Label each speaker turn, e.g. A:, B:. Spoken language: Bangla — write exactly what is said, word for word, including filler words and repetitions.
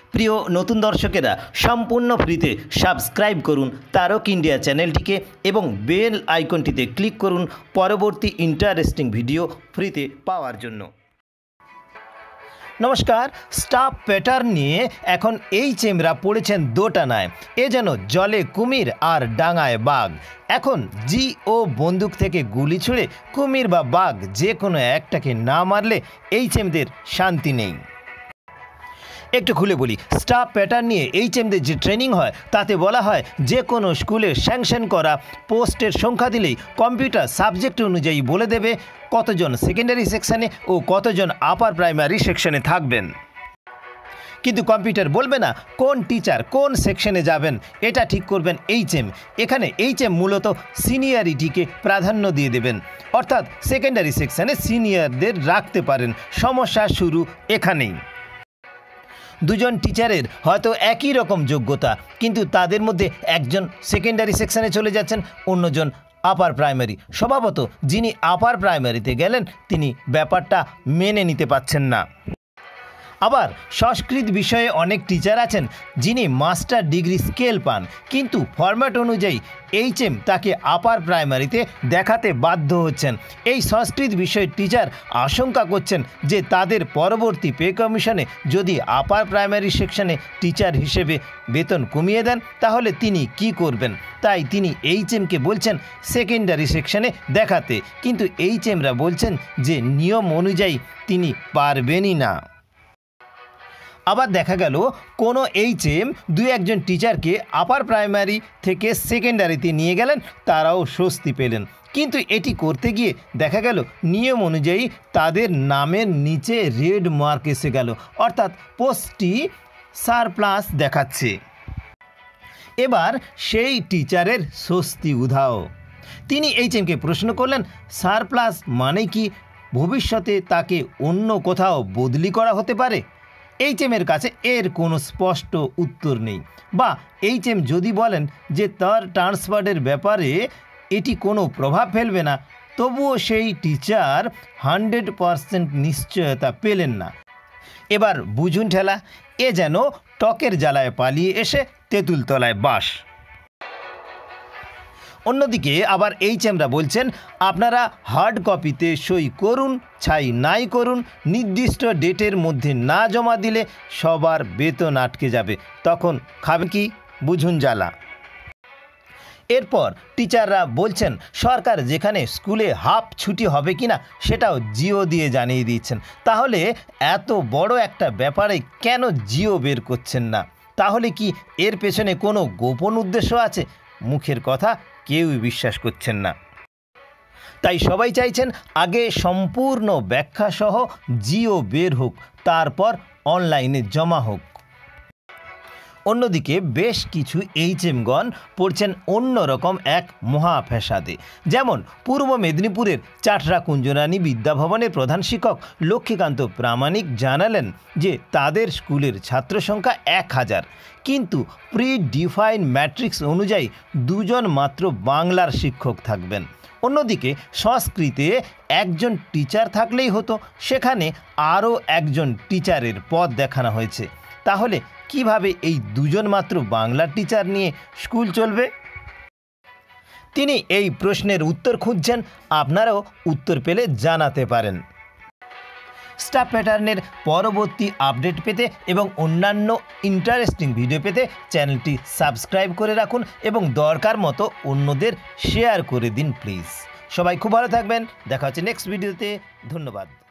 A: প্রিয় নতুন দর্শকেরা সম্পূর্ণ ফ্রিতে সাবস্ক্রাইব করুন তারক ইন্ডিয়া চ্যানেলটিকে এবং বেল আইকনটিতে ক্লিক করুন পরবর্তী ইন্টারেস্টিং ভিডিও ফ্রিতে পাওয়ার জন্য। নমস্কার। স্টাফ প্যাটার্ন নিয়ে এখন এইচএমরা পড়েছেন দোটানায়। এ যেন জলে কুমির আর ডাঙায় বাঘ। এখন জি ও বন্দুক থেকে গুলি ছুঁড়ে কুমির বা বাঘ যে কোনো একটাকে না মারলে এইচএমদের শান্তি নেই। একটু খুলে বলি, স্টাফ প্যাটার্ন নিয়ে এইচএমদের যে ট্রেনিং হয় তাতে বলা হয় যে কোনো স্কুলে স্যাংশন করা পোস্টের সংখ্যা দিলেই কম্পিউটার সাবজেক্ট অনুযায়ী বলে দেবে কতজন সেকেন্ডারি সেকশানে ও কতজন আপার প্রাইমারি সেকশনে থাকবেন। কিন্তু কম্পিউটার বলবে না কোন টিচার কোন সেকশনে যাবেন, এটা ঠিক করবেন এইচএম। এখানে এইচএম মূলত সিনিয়রিটিকে প্রাধান্য দিয়ে দেবেন, অর্থাৎ সেকেন্ডারি সেকশনে সিনিয়রদের রাখতে পারেন। সমস্যা শুরু এখানেই। দুজন টিচারের হয়তো একই রকম যোগ্যতা, কিন্তু তাদের মধ্যে একজন সেকেন্ডারি সেকশনে চলে যাচ্ছেন, অন্যজন আপার প্রাইমারি। স্বভাবত যিনি আপার প্রাইমারিতে গেলেন তিনি ব্যাপারটা মেনে নিতে পারছেন না। আবার সংস্কৃত বিষয়ে অনেক টিচার আছেন যিনি মাস্টার ডিগ্রি স্কেল পান, কিন্তু ফরম্যাট অনুযায়ী এইচএম তাকে আপার প্রাইমারিতে দেখাতে বাধ্য হচ্ছেন। এই সংস্কৃত বিষয়ের টিচার আশঙ্কা করছেন যে তাদের পরবর্তী পে কমিশনে যদি আপার প্রাইমারি সেকশনে টিচার হিসেবে বেতন কমিয়ে দেন তাহলে তিনি কি করবেন। তাই তিনি এইচএমকে বলছেন সেকেন্ডারি সেকশনে দেখাতে, কিন্তু এইচএমরা বলছেন যে নিয়ম অনুযায়ী তিনি পারবেনই না। আবার দেখা গেল কোনো এইচএম দু একজন টিচারকে আপার প্রাইমারি থেকে সেকেন্ডারিতে নিয়ে গেলেন, তারাও স্বস্তি পেলেন। কিন্তু এটি করতে গিয়ে দেখা গেল নিয়ম অনুযায়ী তাদের নামের নিচে রেড মার্ক এসে গেল, অর্থাৎ পোস্টটি সারপ্লাস দেখাচ্ছে। এবার সেই টিচারের স্বস্তি উধাও। তিনি এইচএমকে প্রশ্ন করলেন সারপ্লাস মানে কি ভবিষ্যতে তাকে অন্য কোথাও বদলি করা হতে পারে? এইচএমের কাছে এর কোনো স্পষ্ট উত্তর নেই, বা এইচএম যদি বলেন যে তার ট্রান্সফারের ব্যাপারে এটি কোনো প্রভাব ফেলবে না, তবুও সেই টিচার হান্ড্রেড পারসেন্ট নিশ্চয়তা পেলেন না। এবার বুঝুন ঠেলা, এ যেন টকের জ্বালায় পালিয়ে এসে তেঁতুল তলায় বাস। অন্যদিকে আবার এইচএমরা বলছেন আপনারা হার্ড কপিতে সই করুন, ছাই নাই করুন, নির্দিষ্ট ডেটের মধ্যে না জমা দিলে সবার বেতন আটকে যাবে। তখন খাবেন কি? বুঝুন জ্বালা। এরপর টিচাররা বলছেন সরকার যেখানে স্কুলে হাফ ছুটি হবে কিনা সেটাও জিও দিয়ে জানিয়ে দিচ্ছেন। তাহলে এত বড় একটা ব্যাপারে কেন জিও বের করছেন না? তাহলে কি এর পেছনে কোনো গোপন উদ্দেশ্য আছে? মুখের কথা কেউই বিশ্বাস করছেন না। তাই সবাই চাইছেন আগে সম্পূর্ণ ব্যাখ্যাসহ জিও বের হোক, তারপর অনলাইনে জমা হোক। অন্যদিকে বেশ কিছু এইচএমগণ পড়ছেন অন্যরকম এক মহা ফ্যাসাদে। যেমন পূর্ব মেদিনীপুরের চাটরা কুঞ্জরানী বিদ্যাভবনের প্রধান শিক্ষক লক্ষ্মীকান্ত প্রামাণিক জানালেন যে তাদের স্কুলের ছাত্র সংখ্যা এক হাজার, কিন্তু প্রি ডিফাইন ম্যাট্রিক্স অনুযায়ী দুজন মাত্র বাংলার শিক্ষক থাকবেন। অন্যদিকে সংস্কৃতে একজন টিচার থাকলেই হতো, সেখানে আরও একজন টিচারের পদ দেখানো হয়েছে। তাহলে কিভাবে এই দুজন মাত্র বাংলার টিচার নিয়ে স্কুল চলবে? তিনি এই প্রশ্নের উত্তর খুঁজছেন, আপনারাও উত্তর পেলে জানাতে পারেন। স্টাফ প্যাটার্নের পরবর্তী আপডেট পেতে এবং অন্যান্য ইন্টারেস্টিং ভিডিও পেতে চ্যানেলটি সাবস্ক্রাইব করে রাখুন এবং দরকার মতো অন্যদের শেয়ার করে দিন প্লিজ। সবাই খুব ভালো থাকবেন, দেখা হচ্ছে নেক্সট ভিডিওতে। ধন্যবাদ।